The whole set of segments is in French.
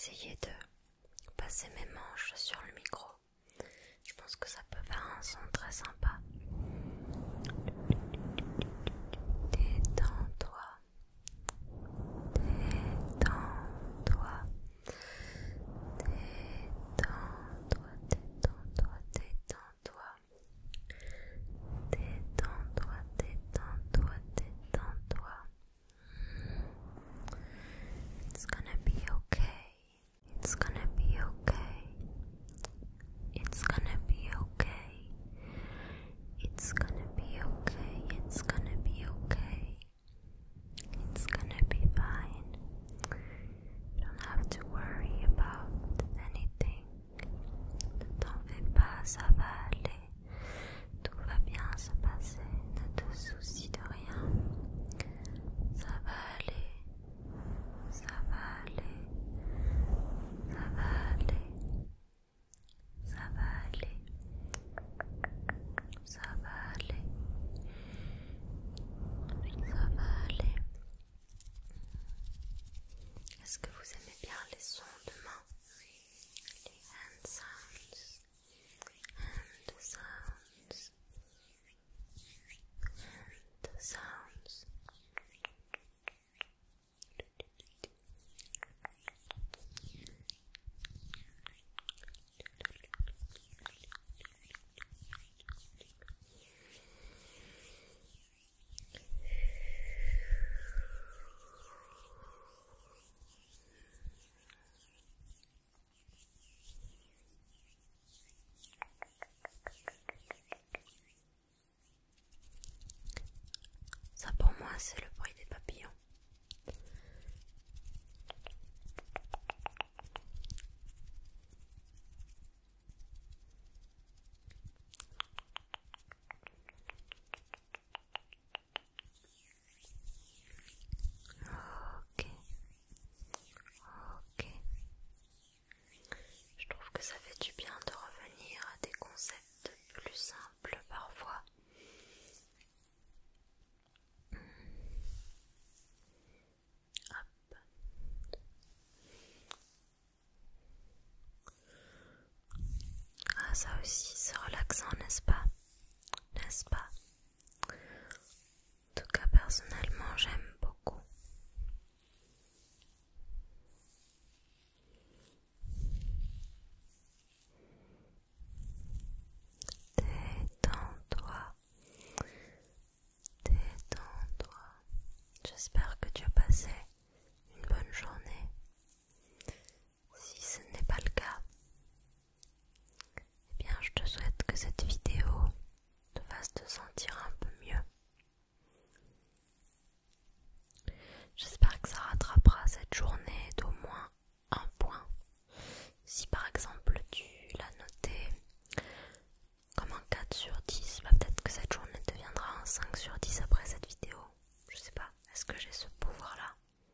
essayer de passer mes manches sur le micro. Je pense que ça peut faire un son très sympa. Détends-toi. Détends-toi. Détends-toi, détends-toi, détends-toi. Détends-toi, détends-toi, détends-toi. It's gonna be okay. It's gonna be okay. It's gonna be okay. It's gonna be okay. It's gonna be okay. It's gonna be fine. You don't have to worry about anything. Ne t'en fais pas, ça va aller. Tout va bien se passer. Ne te soucie de rien. Ça va aller. Ça va aller. Ça va aller. Ça va aller. Ça va aller. Ça va aller. Est-ce que vous aimez bien les sons de main? Les hand sounds. Hand sounds. Hand sounds. Ça pour moi c'est le bruit des papillons. Ok. Ok. Je trouve que ça fait du bien de revenir à des concepts plus simples parfois. Hop. Ah, ça aussi, c'est relaxant, n'est-ce pas? N'est-ce pas? En tout cas, personnellement, j'aime beaucoup. Détends-toi. Détends-toi. J'espère que tu as passé une bonne journée. Si ce n'est pas le cas, eh bien, je te souhaite que cette vidéo te fasse te sentir un peu mieux. J'espère que ça rattrapera cette journée d'au moins un point. Si par exemple tu l'as noté comme un 4 sur 10, bah peut-être que cette journée deviendra un 5 sur 10 après cette vidéo. Je sais pas, est-ce que j'ai ce pouvoir là?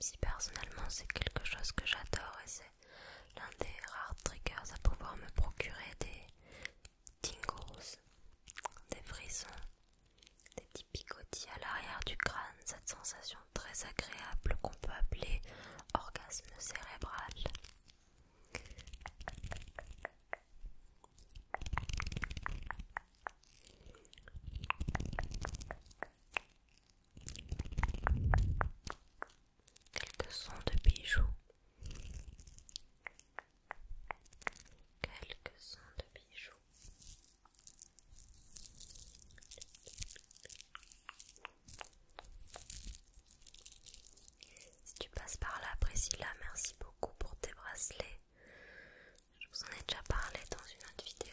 si personnellement c'est quelque chose que j'adore et c'est l'un des rares triggers à pouvoir me procurer des tingles, des frissons, des petits picotis à l'arrière du crâne, cette sensation très agréable qu'on peut appeler orgasme cérébral. Quelques sons de bijoux. Quelques sons de bijoux. Si tu passes par là, Priscilla, merci beaucoup pour tes bracelets. Je vous en ai déjà parlé dans une autre vidéo.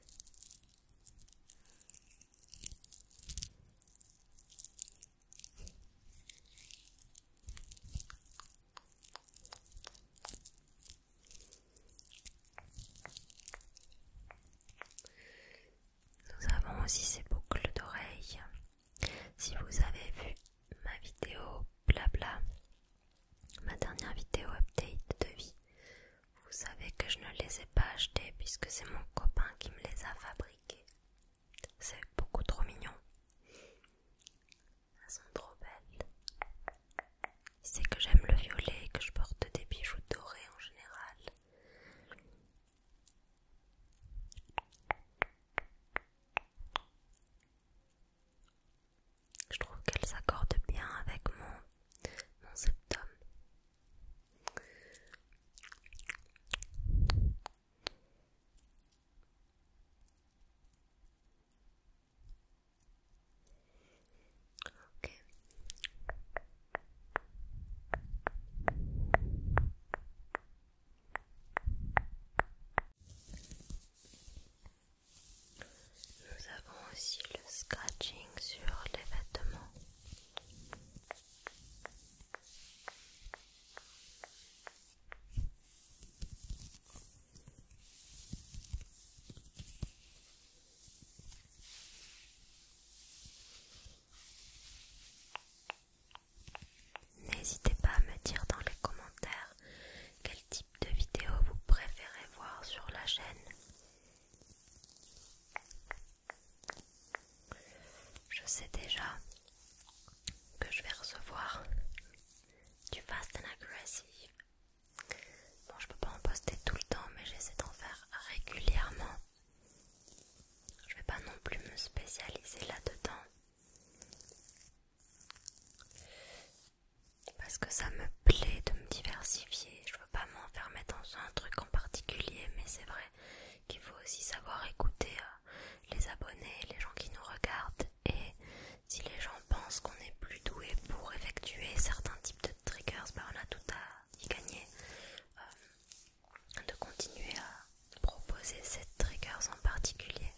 Nous avons aussi ces boucles d'oreilles. Si vous avez vu ma vidéo blabla, ma dernière vidéo update de vie, vous savez que je ne les ai pas achetées puisque c'est mon copain qui me les a fabriquées. C'est beaucoup trop mignon. Elles sont trop belles. Il sait que j'aime le violet et que je porte des bijoux dorés en général. Je trouve qu'elles s'accordent bien avec mon septum. Ok. Nous avons aussi le scratching sur les vêtements. N'hésitez pas à me dire dans les commentaires quel type de vidéo vous préférez voir sur la chaîne. Je sais déjà que je vais recevoir du fast and aggressive. Bon, je peux pas en poster tout le temps, mais j'essaie d'en faire régulièrement. Je vais pas non plus me spécialiser là-dedans. Parce que ça me plaît de me diversifier. Je veux pas m'enfermer dans un truc en particulier, mais c'est vrai qu'il faut aussi savoir écouter les abonnés, les gens qui nous regardent. Et si les gens pensent qu'on est plus doué pour effectuer certains types de triggers, ben on a tout à y gagner. De continuer à proposer ces triggers en particulier.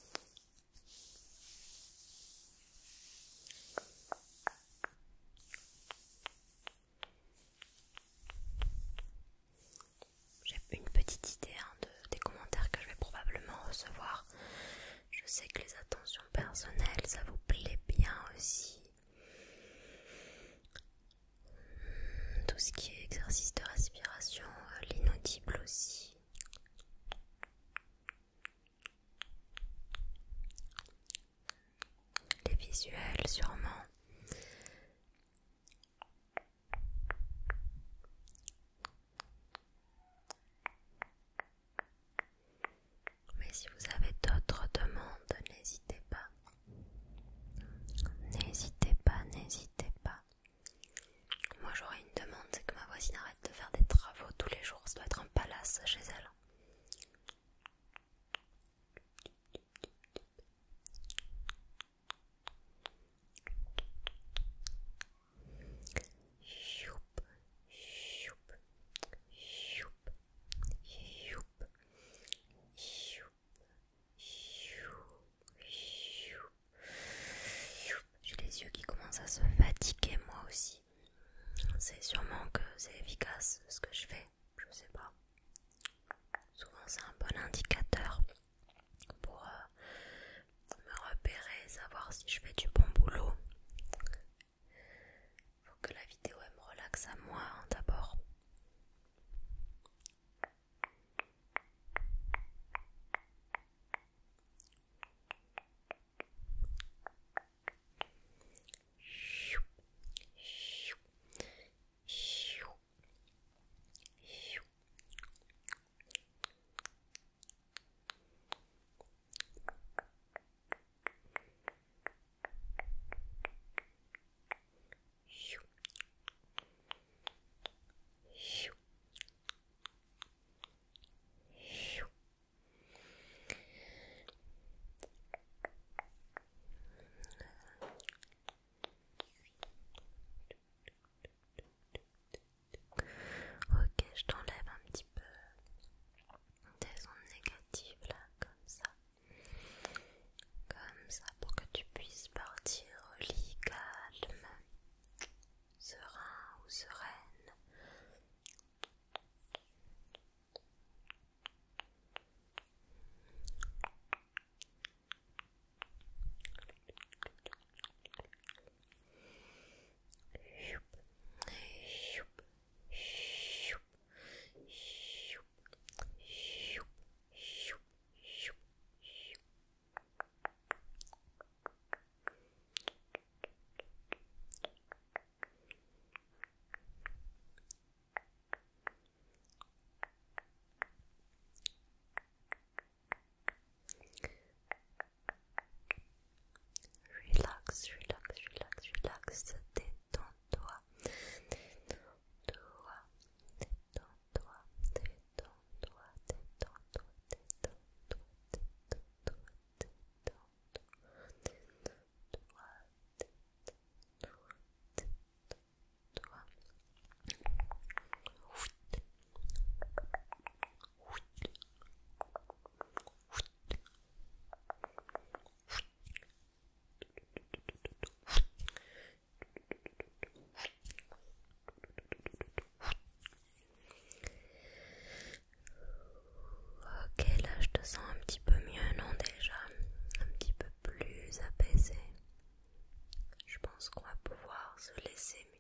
J'ai une petite idée des commentaires que je vais probablement recevoir. Je sais que les attentions personnelles, ça vous plaît bien aussi. Tout ce qui est exercice de respiration, l'inaudible aussi. Les visuels sûrement. Mais si vous avez d'autres demandes, n'hésitez pas. N'hésitez pas, n'hésitez pas. Moi j'aurais une demande, c'est que ma voisine arrête de faire des travaux tous les jours. Ça doit être un palace chez elle. Youp, youp, youp, youp, youp, youp. J'ai les yeux qui commencent à se fatiguer moi aussi. C'est sûrement que c'est efficace ce que je fais, je sais pas. Souvent c'est un bon indicateur pour me repérer, savoir si je fais du bon boulot. Faut que la vidéo elle me relaxe à moi se laisser